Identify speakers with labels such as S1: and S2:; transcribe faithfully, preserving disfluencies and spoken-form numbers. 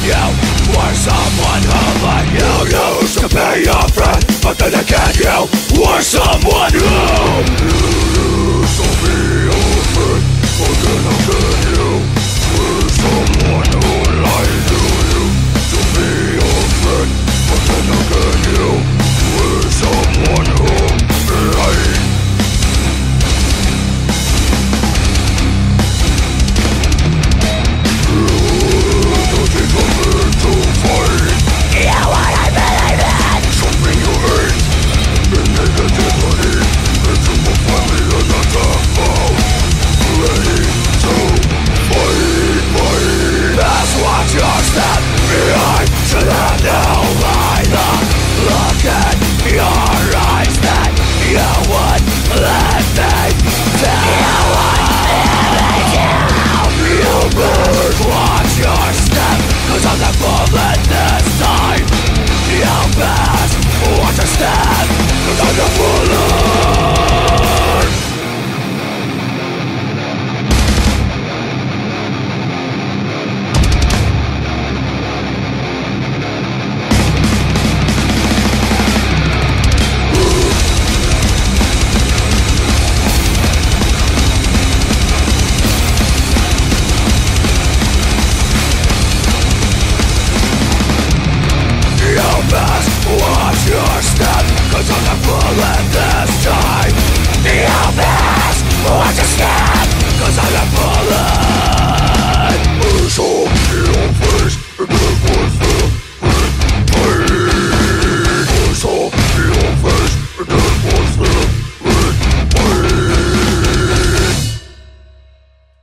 S1: You were someone who like you used to be your friend, but then again you were someone who used to be your friend, but then again you were someone who lied to you to be your friend, but then again you were someone who lied. Watch your step, cause I'm not bullet this time. You best watch your step, cause I'm not bullet.